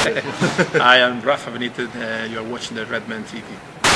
I am Rafa Benitez. You are watching the Redman TV.